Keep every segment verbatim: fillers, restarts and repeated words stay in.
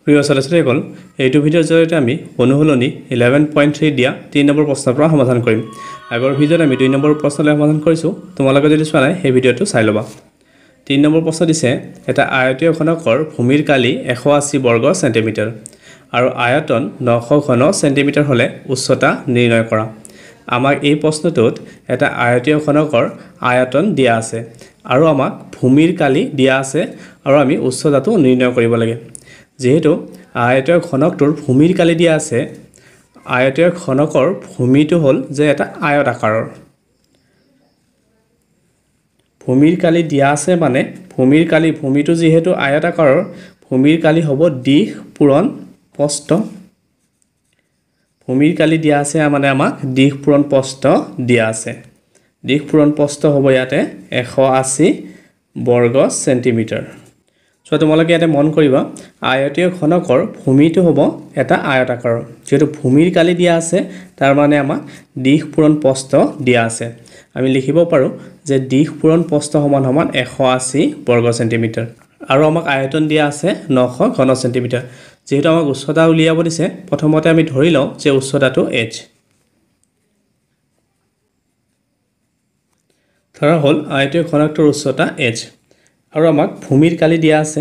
প্ৰিয় ছাত্ৰ-ছাত্ৰীসকল এইটো ভিডিঅ'ৰ জৰিয়তে আমি অনুশীলনী eleven point three দিয়া তিনি নম্বৰ প্ৰশ্নৰ পৰা সমাধান কৰিম আগৰ ভিডিঅ'ত আমি দুই নম্বৰ প্ৰশ্নলৈ সমাধান কৰিছো তোমালোকে যদি চোৱা নাই সেই ভিডিঅ'টো চাই লবা তিনি নম্বৰ প্ৰশ্ন দিছে এটা আয়তীয় ঘনকৰ ভূমিৰ কালি one hundred eighty বৰ্গ সেন্টিমিটাৰ আৰু আয়তন nine hundred ঘন সেন্টিমিটাৰ হলে উচ্চতা নিৰ্ণয় কৰা আমাক এই প্ৰশ্নটোত এটা আয়তীয় ঘনকৰ আয়তন দিয়া আছে আৰু আমাক ভূমিৰ কালি দিয়া আছে আৰু আমি উচ্চতাটো নিৰ্ণয় কৰিব লাগে যেহেতু আয়তীয় ঘনকটোৰ ভূমিৰ কালি দিয়া আছে আয়তীয় ঘনকৰ ভূমিটো হল যে এটা আয়ত আকাৰৰ ভূমিৰ কালি দিয়া আছে মানে ভূমিৰ কালি ভূমিটো যেহেতু আয়ত আকাৰৰ ভূমিৰ কালি হ'ব দিশ পূৰণ প্ৰস্থ ভূমিৰ কালি দিয়া আছে মানে আমাক দিশ পূৰণ প্ৰস্থ দিয়া আছে দিশ পূৰণ প্ৰস্থ হ'ব ইয়াতে one hundred eighty বৰ্গ সেন্টিমিটাৰ সো তোমালোকে ইয়াতে মন কৰিবা আয়তীয় ঘনকৰ ভূমিটো হ'ব এটা আয়ত আকাৰৰ যেটো ভূমিৰ কালি দিয়া আছে তাৰ মানে আমাক দিশ পূৰণ প্ৰস্থ দিয়া আছে আমি লিখিব পাৰো যে দিশ পূৰণ প্ৰস্থ সমান সমান one hundred eighty বৰ্গ সেন্টিমিটাৰ আৰু আমাক আয়তন দিয়া আছে nine hundred ঘন সেন্টিমিটাৰ যেটো আমাক উচ্চতা উলিয়াব দিছে প্ৰথমতে আমি ধৰি লওঁ যে উচ্চতাটো h ধৰা হল আয়তীয় ঘনকটোৰ উচ্চতা h আৰু আমাক ভূমিৰ কালি দিয়া আছে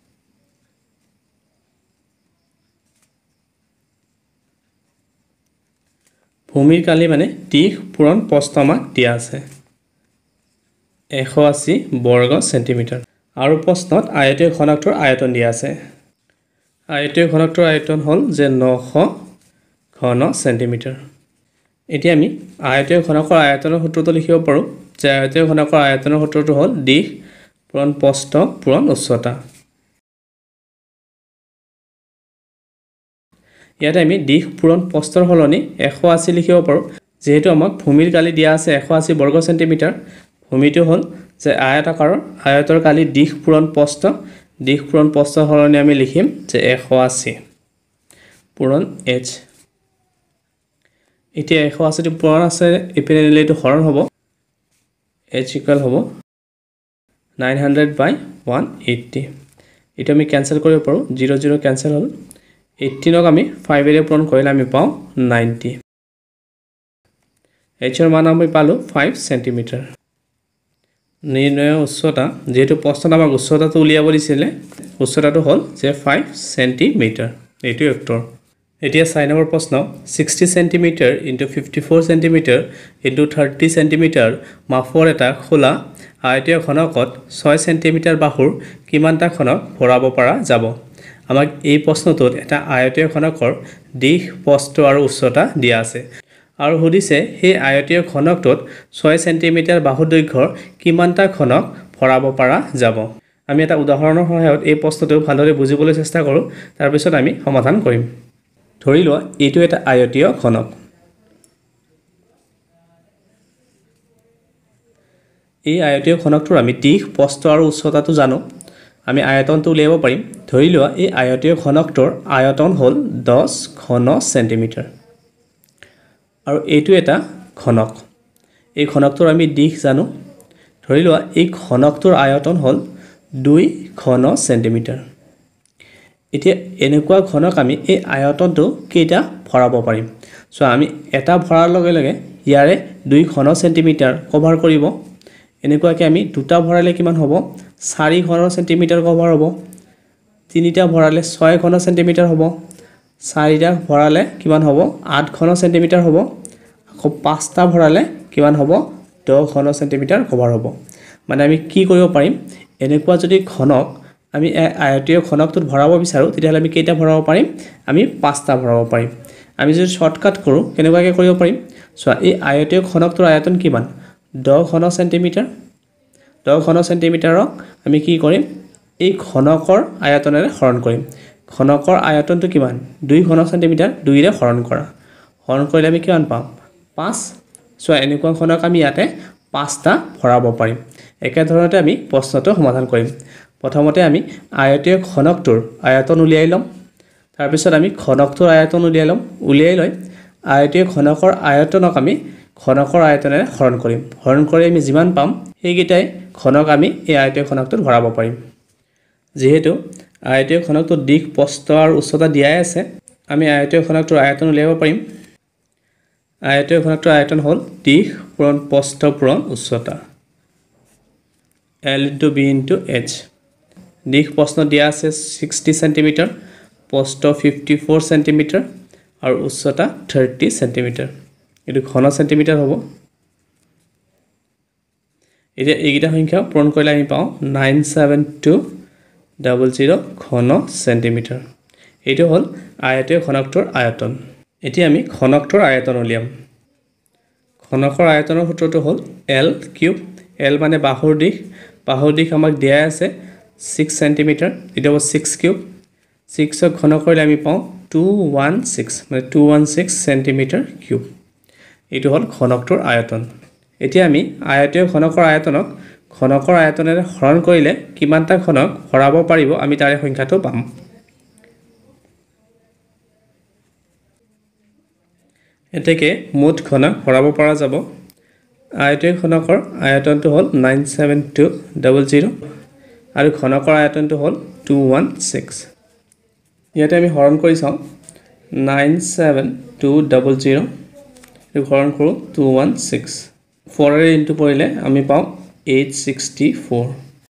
ভূমিৰ কালি মানে দিশ পূৰণ প্ৰস্থ আমাক দিয়া আছে one hundred eighty বৰ্গ সেন্টিমিটাৰ আৰু প্ৰশ্নত আয়তীয় ঘনকটোৰ আয়তন দিয়া আছে আয়তীয় ঘনকটোৰ আয়তন হল যে nine hundred ঘন সেন্টিমিটাৰ এতিয়া আমি আয়তীয় ঘনকৰ আয়তনৰ সূত্ৰটো লিখিব পাৰো যে আয়তীয় ঘনকৰ আয়তনৰ সূত্ৰটো হল দিশ পূৰণ প্ৰস্থ পূৰণ উচ্চতা ইয়াতে আমি দিশ পূৰণ প্ৰস্থৰ হলনি one hundred eighty লিখিব পাৰো যেহেতু আমাক ভূমিৰ কালি দিয়া আছে one hundred eighty বৰ্গ সেন্টিমিটাৰ ভূমিটো হল যে আয়ত আকাৰৰ আয়তৰ কালি দিশ পূৰণ প্ৰস্থ দিশ পূৰণ প্ৰস্থৰ হলনি আমি লিখিম যে one hundred eighty পূৰণ h এতিয়া one hundred eighty পূৰণ আছে ইপিনে নিলে এটো হৰণ হ'ব h ইকুৱেল হ'ব nine hundred by one hundred eighty এটা আমি ক্যান্সেল কৰিব পাৰো zero zero ক্যান্সেল হল eighteen ক আমি five এৰে পূৰণ কৰিলে আমি পাও ninety h এর মান আমি পালো five সেন্টিমিটাৰ নিৰ্ণয় উচ্চতা যেহেতু প্ৰশ্নত আমাক উচ্চতাটো উলিয়াব দিছিলে উচ্চতাটো হল যে five সেন্টিমিটাৰ এটো উত্তৰ এতিয়া চাৰি নম্বৰ প্ৰশ্ন sixty centimetre into fifty-four centimetre into thirty centimetre মাপৰ এটা খোলা আয়তীয় ঘনকত six সেন্টিমিটাৰ বাহুৰ কিমানটা ঘনক ভৰাব পৰা যাব আমাক এই প্ৰশ্নটোত এটা আয়তীয় ঘনকৰ দিশ প্ৰস্থ আৰু উচ্চতা দিয়া আছে আৰু সুধিছে সেই আয়তীয় ঘনকটোত six সেন্টিমিটাৰ বাহু দৈৰ্ঘ্যৰ কিমানটা ঘনক ভৰাব পৰা যাব আমি এটা উদাহৰণৰ সহায়ত এই প্ৰশ্নটো ভালদৰে বুজিবলৈ চেষ্টা কৰো তাৰ পিছত আমি সমাধান কৰিম ধৰি লোৱা এইটো এটা আয়তীয় ঘনক এই আয়তীয় ঘনকটোৰ আমি দিশ প্ৰস্থ আৰু উচ্চতাটো জানো আমি আয়তনটো উলিয়াব পাৰিম ধৰি লোৱা এই আয়তীয় ঘনকটোৰ আয়তন হল ten ঘন সেন্টিমিটাৰ আৰু এইটো এটা ঘনক এই ঘনকটোৰ আমি দিশ জানো ধৰি লোৱা এই ঘনকটোৰ আয়তন হল two ঘন সেন্টিমিটাৰ এতিয়া এনেকুৱা ঘনক আমি এই আয়তনটো কেইটা ভৰাব পাৰিম সো আমি এটা ভৰাৰ লগে লগে ইয়াৰে two ঘন সেন্টিমিটাৰ কভাৰ কৰিব এনেকুৱাকে আমি দুটা ভৰালে কিমান হ'ব four ঘন সেন্টিমিটাৰ কভাৰ হ'ব তিনিটা ভৰালে six ঘন সেন্টিমিটাৰ হ'ব চাৰিটা ভৰালে কিমান হ'ব eight ঘন সেন্টিমিটাৰ হ'ব আকৌ পাঁচটা ভৰালে কিমান হ'ব ten ঘন সেন্টিমিটাৰ কভাৰ হ'ব মানে আমি কি কৰিব পাৰিম এনেকুৱা যদি ঘনক আমি আয়তীয় ঘনকটোত ভৰাব বিচাৰো তেতিয়াহলে আমি কেইটা ভৰাব পাৰিম আমি পাঁচটা ভৰাব পাৰিম আমি যদি শৰ্টকাট কৰো কেনেকুৱাকে কৰিব পাৰিম সো এই আয়তীয় ঘনকটোৰ আয়তন কিমান ten ঘন সেন্টিমিটাৰ ten ঘন সেন্টিমিটাৰক আমি কি কৰিম এই ঘনকৰ আয়তনেৰে হৰণ কৰিম ঘনকৰ আয়তনটো কিমান two ঘন সেন্টিমিটাৰ two ৰে হৰণ কৰা হৰণ কৰিলে আমি কিমান পাম five সো এনেকুৱা ঘনক আমি ইয়াতে পাঁচটা ভৰাব পাৰিম একে ধৰণতে আমি প্ৰশ্নটো সমাধান কৰিম প্ৰথমতে আমি আয়তীয় ঘনকটোৰ আয়তন উলিয়াই লম তাৰ পিছত আমি ঘনকটোৰ আয়তন উলিয়াই লম উলিয়াই লৈ আয়তীয় ঘনকৰ আয়তনক আমি ঘনকৰ আয়তনেৰে হৰণ কৰিম হৰণ কৰি আমি যিমান পাম সেই গিটাই ঘনক আমি এই আয়তীয় ঘনকটোত ভৰাব পাৰিম যেহেতু আয়তীয় ঘনকটোৰ দিশ প্ৰস্থ আৰু উচ্চতা দিয়াই আছে আমি আয়তীয় ঘনকটোৰ আয়তন উলিয়াব পাৰিম আয়তীয় ঘনকটোৰ আয়তন হ'ল দিশ পূৰণ প্ৰস্থ পূৰণ উচ্চতা L into B into H দিশ প্ৰস্থ দিয়া আছে sixty সেন্টিমিটাৰ প্ৰস্থ fifty-four সেন্টিমিটাৰ আৰু উচ্চতা thirty সেন্টিমিটাৰ এটো ঘন সেন্টিমিটাৰ হ'ব এতিয়া এইগিটা সংখ্যা পূৰণ কৰিলে আমি পাওঁ nine seven two zero zero ঘন সেন্টিমিটাৰ এটো হ'ল আয়তীয় ঘনকটোৰ আয়তন এতিয়া আমি ঘনকটোৰ আয়তন উলিয়াম ঘনকৰ আয়তনৰ সূত্ৰটো হ'ল L কিউব L মানে বাহুৰ দিশ বাহুৰ দিশ আমাক দিয়া আছে six সেন্টিমিটাৰ এটা হ'ব six কিউব six ক ঘন কৰিলে আমি পাওঁ two hundred sixteen মানে two hundred sixteen centimetre cube এটো হ'ল ঘনকটোৰ আয়তন এতিয়া আমি আয়তীয় ঘনকৰ আয়তনক ঘনকৰ আয়তনেৰে হৰণ কৰিলে কিমানটা ঘনক হৰাব পাৰিব আমি তাৰে সংখ্যাটো পাম এতেকে মুঠ ঘনক হৰাব পৰা যাব আয়তীয় ঘনকৰ আয়তনটো হ'ল nine seven two zero zero আৰু ঘনকৰ আয়তনটো হ'ল two hundred sixteen ইয়াতে আমি হৰণ কৰি চাওঁ nine seven two zero zero এই হৰণ কৰো two hundred sixteen four এৰ ইনটু কৰিলে আমি পাওঁ eight hundred sixty-four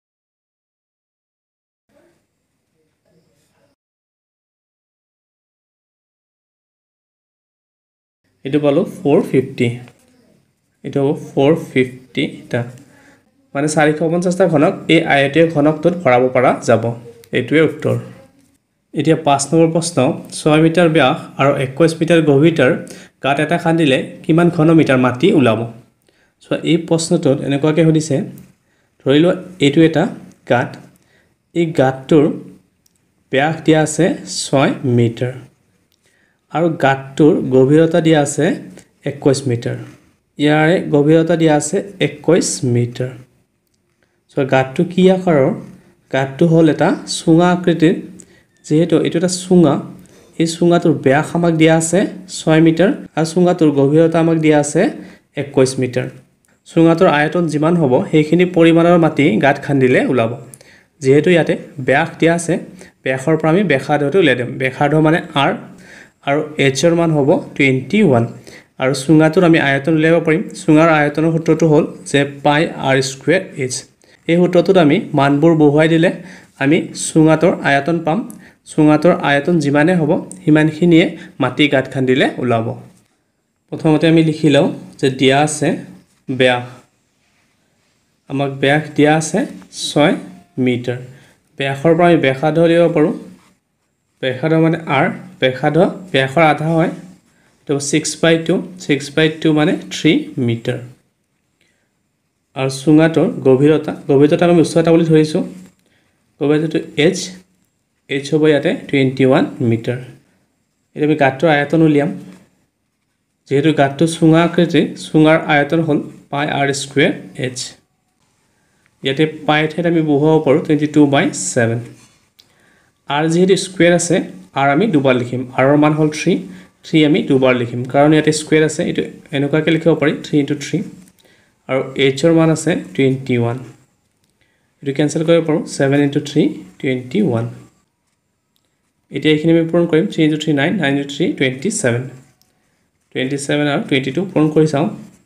এটো পালো four hundred fifty এটো হ'ব four hundred fifty টা মানে four hundred fifty টা ঘনক এই আয়তীয় ঘনকটোত ভৰাব পৰা যাব এটোৱে উত্তৰ এতিয়া পাঁচ নম্বৰ প্ৰশ্ন six মিটাৰ ব্যাস আৰু twenty-one মিটাৰ গভীৰতাৰ গাঁত এটা খান্দিলে কিমান ঘনমিটাৰ মাটি ওলাব সো এই প্ৰশ্নটোত এনেকুৱাকে সুধিছে ধৰি লোৱা এটো এটা গাঁত এই গাঁতটোৰ ব্যাস দিয়া আছে six মিটাৰ আৰু গাঁতটোৰ গভীৰতা দিয়া আছে twenty-one মিটাৰ ইয়াৰে গভীৰতা দিয়া আছে twenty-one মিটাৰ সো গাঁতটো কি আকাৰৰ গাঁতটো হ'ল এটা সুঙা আকৃতিৰ যেহেতু এটো এটা সুঙা এই সুঙাটোৰ ব্যাস আমাক দিয়া আছে six মিটাৰ আৰু সুঙাটোৰ গভীৰতা আমাক দিয়া আছে twenty-one মিটাৰ সুঙাটোৰ আয়তন যিমান হ'ব সেইখিনি পৰিমাণৰ মাটি গাঁত খান্দিলে ওলাব যেহেতু ইয়াতে ব্যাস দিয়া আছে ব্যাসৰ পৰা আমি ব্যাসাৰ্ধটো উলিয়াই দিম ব্যাসাৰ্ধ মানে r আৰু h ৰ মান হ'ব twenty-one আৰু সুঙাটোৰ আমি আয়তন উলিয়াব পাৰিম সুঙাৰ আয়তনৰ সূত্ৰটো হ'ল যে pi r square h এই সূত্ৰটোত আমি মানবোৰ বহুৱাই দিলে আমি সুঙাটোৰ আয়তন পাম সুঙাটোৰ আয়তন যিমানে হ'ব হিমানখিনিয়ে মাটি গাঁত খান্দিলে ওলাব প্ৰথমতে আমি লিখি লওঁ যে দিয়া আছে ব্যাস আমাক ব্যাস দিয়া আছে six মিটাৰ ব্যাসৰ পৰা আমি ব্যাসাৰ্ধ উলিয়াব পাৰো ব্যাসাৰ্ধ মানে r ব্যাসাৰ্ধ ব্যাসৰ আধা হয় তো six by two six by two মানে three মিটাৰ আৰু সুঙাটোৰ গভীৰতা গভীৰতা আমি উচ্চতা বুলি ধৰিছো গভীৰতাটো h h হ'ব ইয়াতে twenty-one মিটাৰ এটা আমি গাঁতটোৰ আয়তন উলিয়াম যেহেতু গাঁতটো সুঙা আকৃতিৰ সুঙাৰ আয়তন হ'ল pi r square h ইয়াতে pi ঠাইত আমি বহুৱাব পাৰো twenty-two by seven r যেহেতু স্কয়াৰ আছে r আমি দুবাৰ লিখিম r ৰ মান হ'ল three three আমি দুবাৰ লিখিম কাৰণ ইয়াতে স্কয়াৰ আছে এটো এনেকুৱাকে লিখিব পাৰি three into three আৰু h ৰ মান আছে twenty-one এটো ক্যান্সেল কৰিব পাৰো seven into three twenty-one এতিয়া এইখিনি আমি পূৰণ কৰিম three into three nine nine into three twenty-seven twenty-seven আৰু twenty-two পূৰণ কৰি চাওঁ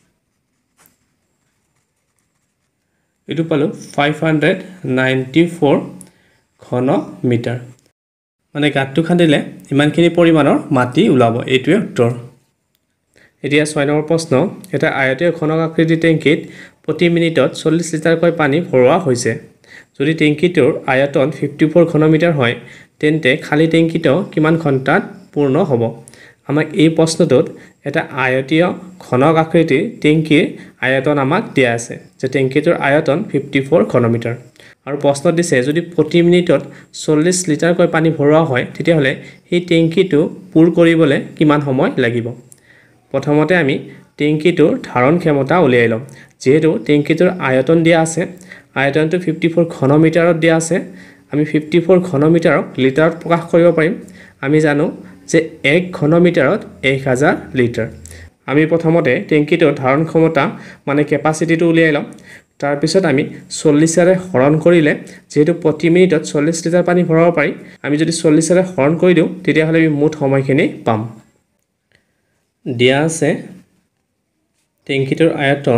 এটো পালো five hundred ninety-four ঘন মিটাৰ মানে গাঁতটো খান্দিলে ইমানখিনি পৰিমাণৰ মাটি ওলাব এইটোৱে উত্তৰ এতিয়া ছয় নম্বৰ প্ৰশ্ন এটা আয়তীয় ঘনক আকৃতিৰ টেংকিত প্ৰতি মিনিটত চল্লিশ লিটাৰকৈ পানী ভৰোৱা হৈছে যদি টেংকিটোৰ আয়তন fifty-four ঘনমিটাৰ হয় তেন্তে খালি টেংকিটো কিমান ঘণ্টাত পূৰ্ণ হ'ব আমাক এই প্ৰশ্নটোত এটা আয়তীয় ঘনক আকৃতিৰ টেংকিৰ আয়তন আমাক দিয়া আছে যে টেংকিটোৰ আয়তন fifty-four ঘনমিটাৰ আৰু প্ৰশ্ন দিছে যদি প্ৰতি মিনিটত চল্লিশ লিটাৰকৈ পানী ভৰোৱা হয় তেতিয়া হলে এই টেংকিটো পূৰ কৰিবলৈ কিমান সময় লাগিব প্ৰথমতে আমি টেংকিটোৰ ধাৰণ ক্ষমতা উলিয়াই লম যেহেতু টেংকিটোৰ আয়তন দিয়া আছে আয়তনটো fifty-four ঘনমিটাৰত দিয়া আছে আমি fifty-four ঘনমিটাৰক লিটাৰত প্ৰকাশ কৰিব পাৰিম আমি জানো যে এক ঘনমিটাৰত one thousand লিটাৰ আমি প্ৰথমতে টেংকিটোৰ ধাৰণ ক্ষমতা মানে কেপাসিটিটো উলিয়াই লম তাৰপিছত আমি চল্লিছেৰে হৰণ কৰিলে যেহেতু প্ৰতি মিনিটত চল্লিছ লিটাৰ পানী ভৰাব পাৰি আমি যদি চল্লিছেৰে হৰণ কৰি দিওঁ তেতিয়াহ'লে আমি মুঠ সময়খিনি পাম দিয়া আছে টেংকিটোৰ আয়তন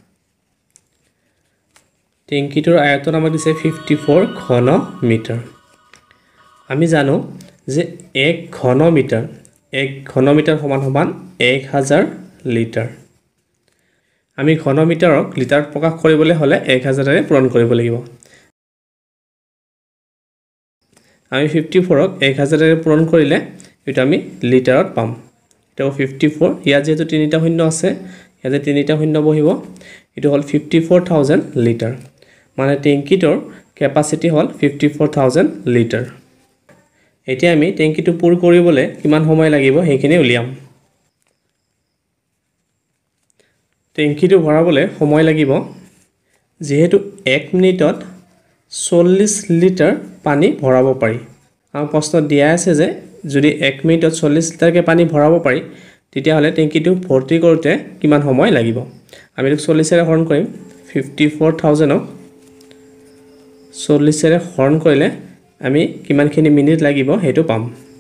টেংকিটোৰ আয়তন আমাক দিছে ফিফটি ফ'ৰ ঘন মিটাৰ আমি জানো যে এক ঘন মিটাৰ এক ঘন মিটাৰ সমান সমান এক হাজাৰ লিটাৰ আমি ঘন মিটাৰক লিটাৰত প্ৰকাশ কৰিবলৈ হলে এক হাজাৰেৰে পূৰণ কৰিব লাগিব আমি ফিফটি ফ'ৰক এক হাজাৰেৰে পূৰণ কৰিলে এটা আমি লিটাৰত পাম এটা ফিফটি ফ'ৰ ইয়া যেহেতু তিনিটা শূন্য আছে ইয়াতে তিনিটা শূন্য বহিব এটা হল ফিফটি ফ'ৰ থাউজেণ্ড লিটাৰ মানে টেংকিটোৰ ক্যাপাসিটি হল ফিফটি ফ'ৰ থাউজেণ্ড লিটাৰ এতিয়া আমি টেংকিটো পূৰ কৰিবলৈ কিমান সময় লাগিব হেখিনি উলিয়াম টেংকিটো ভৰাবলৈ সময় লাগিব যেহেতু এক মিনিটত চল্লিছ লিটাৰ পানী ভৰাব পাৰি আমাৰ প্ৰশ্নত দিয়া আছে যে যদি এক মিনিটত চল্লিছ লিটাৰকে পানী ভৰাব পাৰি তেতিয়া হলে টেংকিটো ভৰ্তি কৰোতে কিমান সময় লাগিব আমি এটো চল্লিছেৰে হৰণ কৰিম ফিফটি ফ'ৰ থাউজেণ্ডক চল্লিছেৰে হৰণ কৰিলে আমি কিমানখিনি মিনিট লাগিব হেতু পাম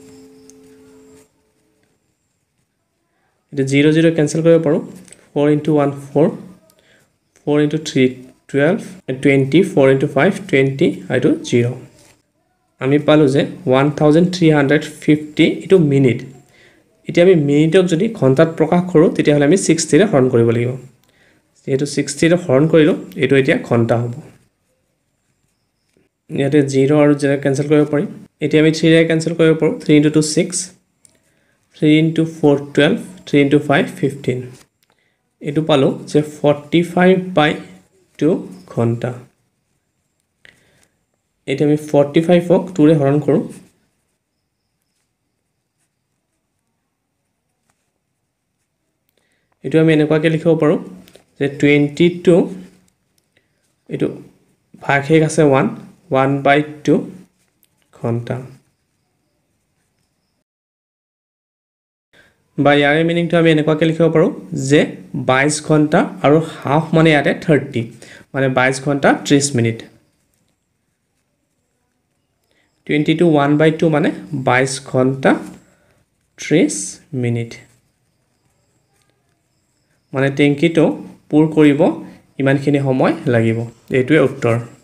এটা জিৰ' জিৰ' কেনসেল কৰিব পাৰো four into one four four into three twelve twenty four into five twenty আৰু zero আমি পালো যে one thousand three hundred fifty এটো মিনিট এতিয়া আমি মিনিটক যদি ঘন্টাত প্ৰকাশ কৰো তেতিয়া হলে আমি sixty ৰে হৰণ কৰিব লাগিব যেহেতু sixty ৰে হৰণ কৰিলো এটো এতিয়া ঘন্টা হ'ব ইয়াতে zero আৰু zero কেনসেল কৰিব পাৰি এতিয়া আমি three ৰে কেনসেল কৰিব পাৰো three into two six three into four twelve three into five fifteen এটো পালো যে forty-five by two ঘন্টা এটা আমি forty-five ক two ৰে হৰণ কৰো এটো আমি এনেকুৱাকে লিখিব পাৰো যে twenty-two এটো ভাগ হেক আছে one one by two ঘন্টা বা ইয়াৰে মিনিংটো আমি এনেকুৱাকে লিখিব পাৰো যে বাইশ ঘন্টা আৰু হাফ মানে ইয়াতে thirty মানে বাইশ ঘন্টা ত্ৰিশ minute twenty-two one by two মানে বাইশ ঘন্টা ত্ৰিশ মিনিট মানে টেংকিটো পূৰ কৰিব ইমানখিনি সময় লাগিব এইটোৱে উত্তৰ